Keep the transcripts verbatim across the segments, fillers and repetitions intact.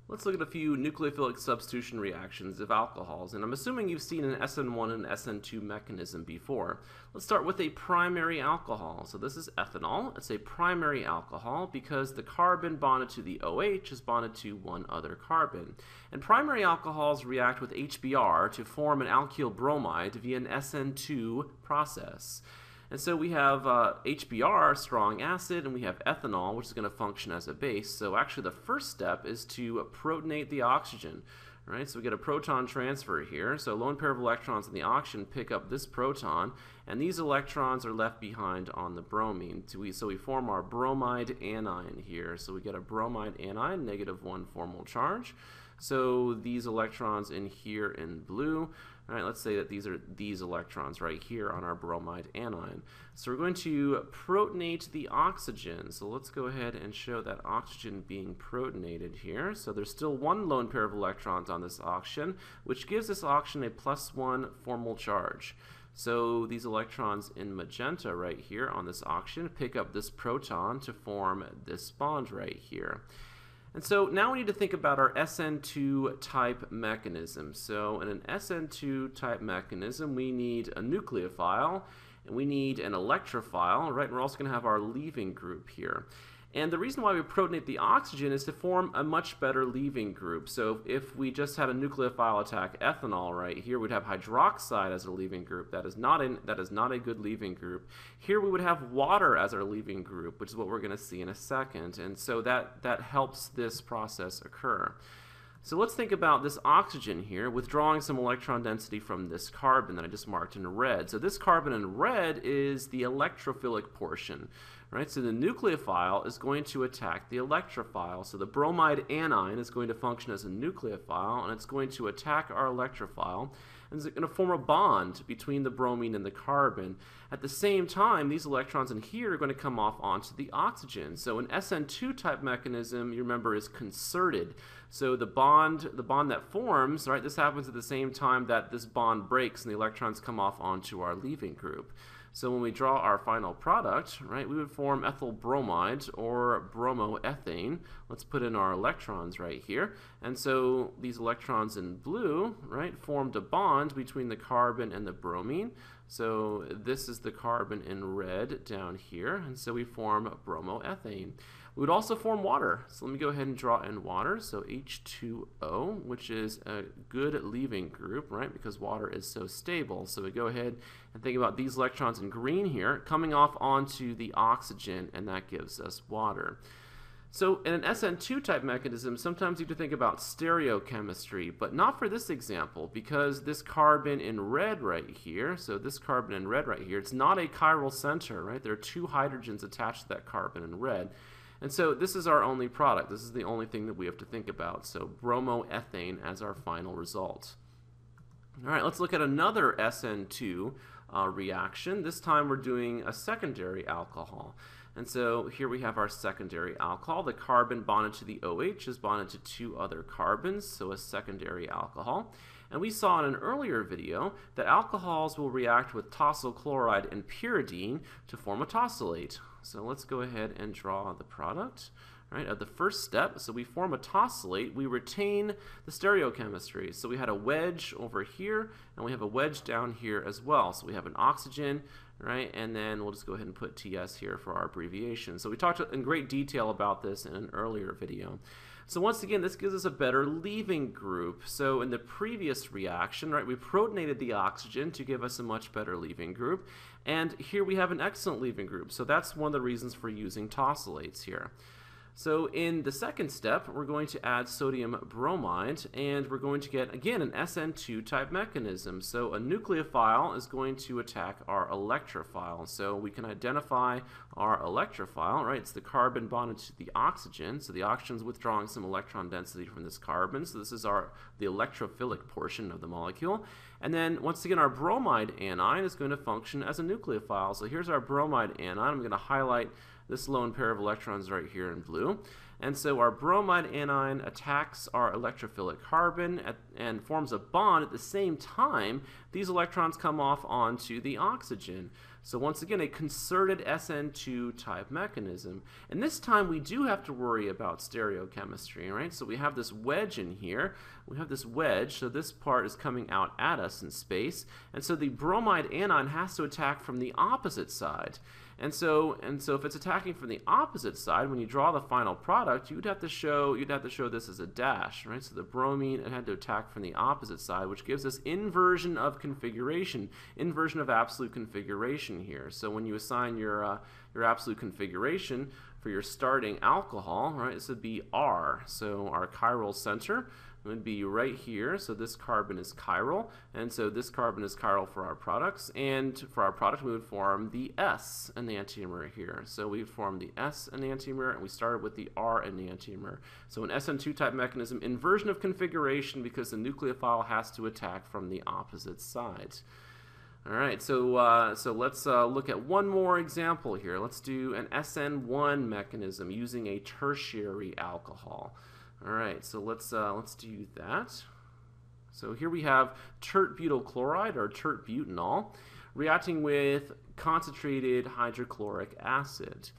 Let's look at a few nucleophilic substitution reactions of alcohols, and I'm assuming you've seen an S N one and S N two mechanism before. Let's start with a primary alcohol. So this is ethanol. It's a primary alcohol because the carbon bonded to the OH is bonded to one other carbon. And primary alcohols react with H B r to form an alkyl bromide via an S N two process. And so we have uh, H B r, strong acid, and we have ethanol, which is going to function as a base. So actually the first step is to protonate the oxygen. Right? So we get a proton transfer here. So a lone pair of electrons in the oxygen pick up this proton, and these electrons are left behind on the bromine. So we, so we form our bromide anion here. So we get a bromide anion, negative one formal charge. So these electrons in here in blue, all right, let's say that these are these electrons right here on our bromide anion. So we're going to protonate the oxygen. So let's go ahead and show that oxygen being protonated here. So there's still one lone pair of electrons on this oxygen, which gives this oxygen a plus one formal charge. So these electrons in magenta right here on this oxygen pick up this proton to form this bond right here. And so now we need to think about our S N two type mechanism. So in an S N two type mechanism, we need a nucleophile and we need an electrophile, right? And we're also going to have our leaving group here. And the reason why we protonate the oxygen is to form a much better leaving group. So if we just had a nucleophile attack ethanol right here, we'd have hydroxide as a leaving group. That is not a, that is not a good leaving group. Here we would have water as our leaving group, which is what we're going to see in a second. And so that, that helps this process occur. So let's think about this oxygen here withdrawing some electron density from this carbon that I just marked in red. So this carbon in red is the electrophilic portion. Right? So the nucleophile is going to attack the electrophile. So the bromide anion is going to function as a nucleophile, and it's going to attack our electrophile, and it's going to form a bond between the bromine and the carbon. At the same time, these electrons in here are going to come off onto the oxygen. So an S N two type mechanism, you remember, is concerted. So the bond, the bond that forms, right, this happens at the same time that this bond breaks and the electrons come off onto our leaving group. So when we draw our final product, right, we would form ethyl bromide or bromoethane. Let's put in our electrons right here. And so these electrons in blue, right, formed a bond between the carbon and the bromine. So this is the carbon in red down here, and so we form bromoethane. We would also form water. So let me go ahead and draw in water. So H two O, which is a good leaving group, right, because water is so stable. So we go ahead and think about these electrons in green here coming off onto the oxygen, and that gives us water. So in an S N two type mechanism, sometimes you have to think about stereochemistry, but not for this example, because this carbon in red right here, so this carbon in red right here, it's not a chiral center, right? There are two hydrogens attached to that carbon in red. And so this is our only product. This is the only thing that we have to think about. So bromoethane as our final result. All right, let's look at another S N two uh, reaction. This time we're doing a secondary alcohol. And so here we have our secondary alcohol. The carbon bonded to the OH is bonded to two other carbons, so a secondary alcohol. And we saw in an earlier video that alcohols will react with tosyl chloride and pyridine to form a tosylate. So let's go ahead and draw the product, right, of the first step. So we form a tosylate. We retain the stereochemistry. So we had a wedge over here, and we have a wedge down here as well. So we have an oxygen, right, and then we'll just go ahead and put T S here for our abbreviation. So we talked in great detail about this in an earlier video. So once again, this gives us a better leaving group. So in the previous reaction, right, we protonated the oxygen to give us a much better leaving group. And here we have an excellent leaving group. So that's one of the reasons for using tosylates here. So in the second step, we're going to add sodium bromide, and we're going to get, again, an S N two type mechanism. So a nucleophile is going to attack our electrophile. So we can identify our electrophile, right? It's the carbon bonded to the oxygen. So the oxygen's withdrawing some electron density from this carbon. So this is our the electrophilic portion of the molecule. And then, once again, our bromide anion is going to function as a nucleophile. So here's our bromide anion. I'm going to highlight this lone pair of electrons right here in blue. And so our bromide anion attacks our electrophilic carbon at, and forms a bond. At the same time, these electrons come off onto the oxygen. So once again, a concerted S N two type mechanism. And this time we do have to worry about stereochemistry, right? So we have this wedge in here. We have this wedge, so this part is coming out at us in space. And so the bromide anion has to attack from the opposite side. And so, and so if it's attacking from the opposite side, when you draw the final product, you'd have to show you'd have to show this as a dash, right? So the bromine it had to attack from the opposite side, which gives us inversion of configuration, inversion of absolute configuration here. So when you assign your uh, your absolute configuration for your starting alcohol, right, this would be R. So our chiral center would be right here. So this carbon is chiral, and so this carbon is chiral for our products, and for our product we would form the S enantiomer here. So we form the S enantiomer, and we started with the R enantiomer. So an S N two type mechanism, inversion of configuration because the nucleophile has to attack from the opposite side. All right, so uh, so let's uh, look at one more example here. Let's do an S N one mechanism using a tertiary alcohol. All right, so let's uh, let's do that. So here we have tert-butyl chloride or tert-butanol reacting with concentrated hydrochloric acid.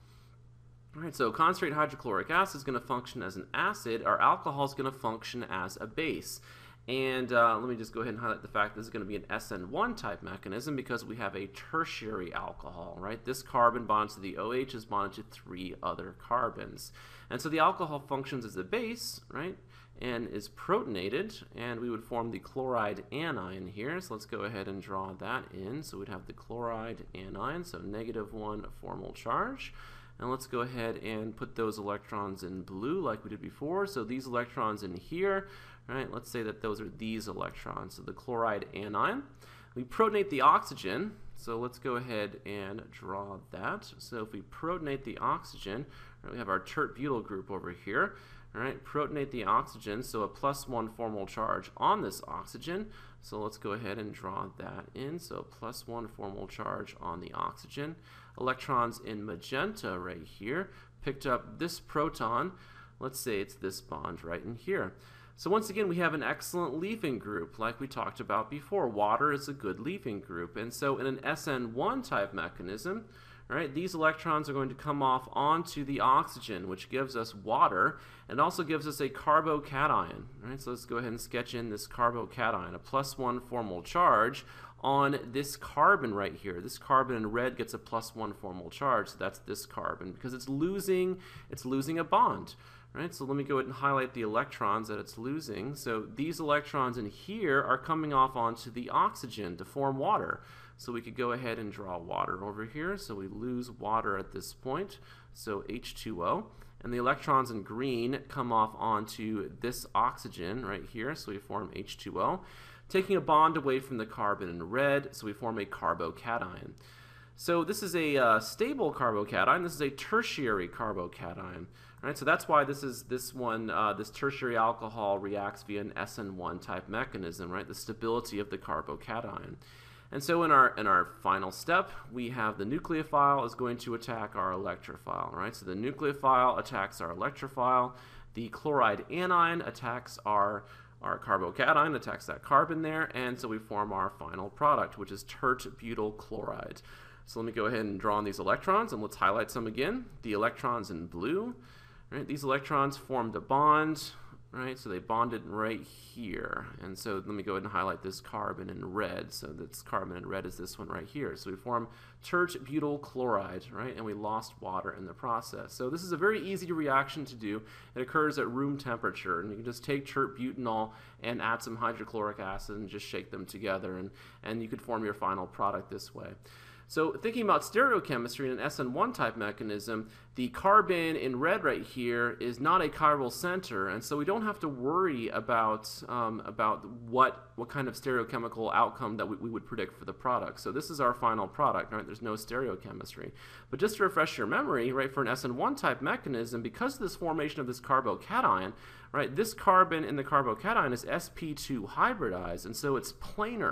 All right, so concentrated hydrochloric acid is going to function as an acid. Our alcohol is going to function as a base. And uh, let me just go ahead and highlight the fact this is going to be an S N one type mechanism because we have a tertiary alcohol, right? This carbon bonds to the OH is bonded to three other carbons. And so the alcohol functions as a base, right, and is protonated, and we would form the chloride anion here. So let's go ahead and draw that in. So we'd have the chloride anion, so negative one formal charge. And let's go ahead and put those electrons in blue like we did before. So these electrons in here, right, let's say that those are these electrons. So the chloride anion. We protonate the oxygen. So let's go ahead and draw that. So if we protonate the oxygen, right, we have our tert-butyl group over here. All right, protonate the oxygen, so a plus one formal charge on this oxygen. So let's go ahead and draw that in. So plus one formal charge on the oxygen. Electrons in magenta right here picked up this proton. Let's say it's this bond right in here. So once again, we have an excellent leaving group like we talked about before. Water is a good leaving group. And so in an S N one type mechanism, right, these electrons are going to come off onto the oxygen, which gives us water, and also gives us a carbocation. Right? So let's go ahead and sketch in this carbocation, a plus one formal charge on this carbon right here. This carbon in red gets a plus one formal charge, so that's this carbon, because it's losing, it's losing a bond. Right, so let me go ahead and highlight the electrons that it's losing. So these electrons in here are coming off onto the oxygen to form water. So we could go ahead and draw water over here. So we lose water at this point, so H two O. And the electrons in green come off onto this oxygen right here, so we form H two O. Taking a bond away from the carbon in red, so we form a carbocation. So this is a uh, stable carbocation. This is a tertiary carbocation. Right, so that's why this is this one, uh, this tertiary alcohol reacts via an S N one type mechanism, right? The stability of the carbocation. And so in our in our final step, we have the nucleophile is going to attack our electrophile, right? So the nucleophile attacks our electrophile. The chloride anion attacks our our carbocation, attacks that carbon there, and so we form our final product, which is tert-butyl chloride. So let me go ahead and draw on these electrons, and let's highlight some again. The electrons in blue. Right, these electrons formed a bond, right? So they bonded right here. And so let me go ahead and highlight this carbon in red. So this carbon in red is this one right here. So we form tert-butyl chloride, right? And we lost water in the process. So this is a very easy reaction to do. It occurs at room temperature. And you can just take tert-butanol and add some hydrochloric acid and just shake them together. And, and you could form your final product this way. So thinking about stereochemistry in an S N one type mechanism, the carbon in red right here is not a chiral center, and so we don't have to worry about um, about what what kind of stereochemical outcome that we, we would predict for the product. So this is our final product, right? There's no stereochemistry. But just to refresh your memory, right, for an S N one type mechanism, because of this formation of this carbocation, right, this carbon in the carbocation is S P two hybridized, and so it's planar.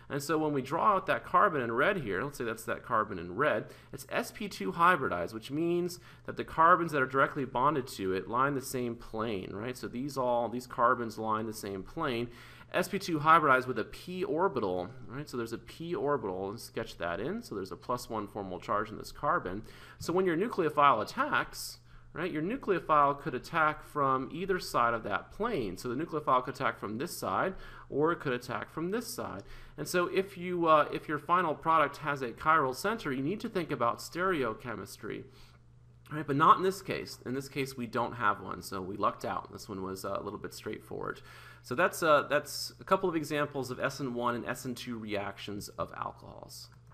And so when we draw out that carbon in red here, let's say that's that carbon in red, it's s p two hybridized, which means that the carbons that are directly bonded to it line the same plane, right? So these all these carbons line the same plane. s p two hybridized with a p orbital, right? So there's a p orbital, and sketch that in. So there's a plus one formal charge in this carbon. So when your nucleophile attacks, right, your nucleophile could attack from either side of that plane. So the nucleophile could attack from this side, or it could attack from this side. And so if you uh, if your final product has a chiral center, you need to think about stereochemistry. Right, but not in this case. In this case, we don't have one, so we lucked out. This one was uh, a little bit straightforward. So that's uh, that's a couple of examples of S N one and S N two reactions of alcohols.